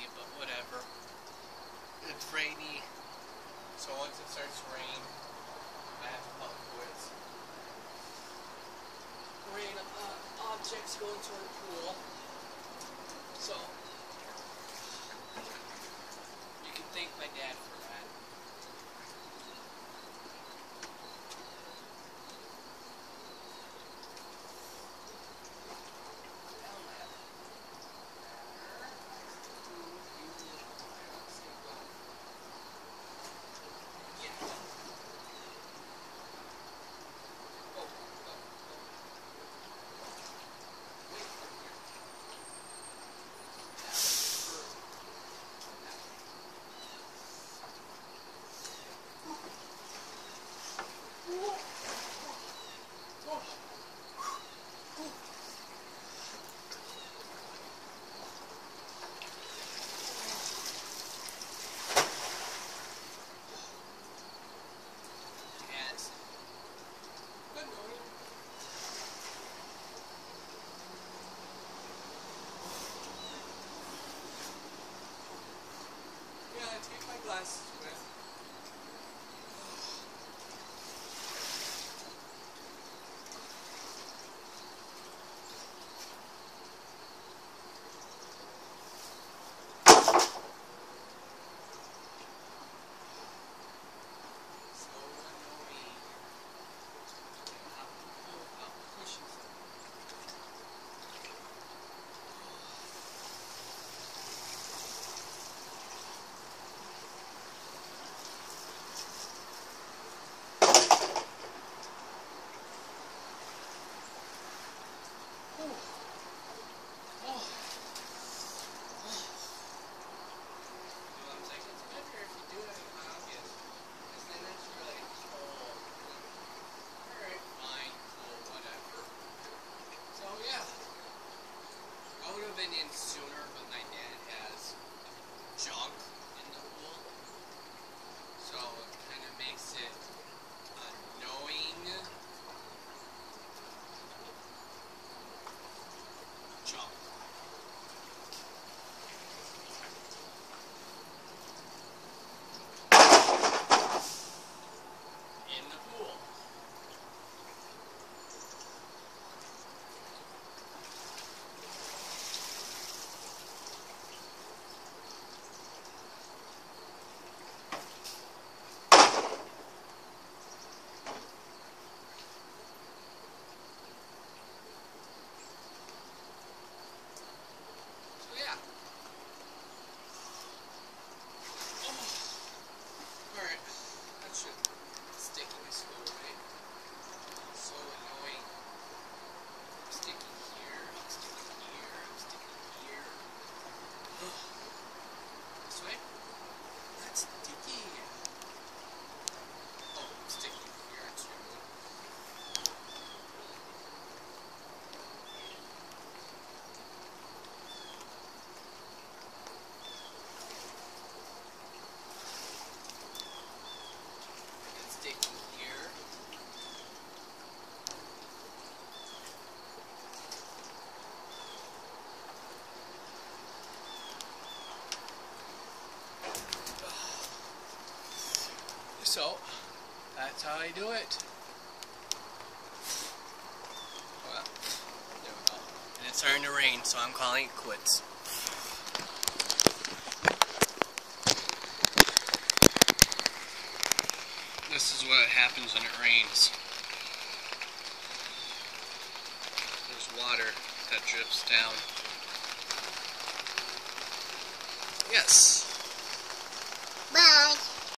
sunny, but whatever. It's rainy, so once it starts to rain, I have to call it quits. Rain objects go into our pool, so you can thank my dad for that. Take my glasses with. In sooner, but my dad has junk in the pool, so it kind of makes it annoying. Junk. In the pool. So, that's how I do it. Well, there we go. And it's starting to rain, so I'm calling it quits. This is what happens when it rains. There's water that drips down. Yes. Bye.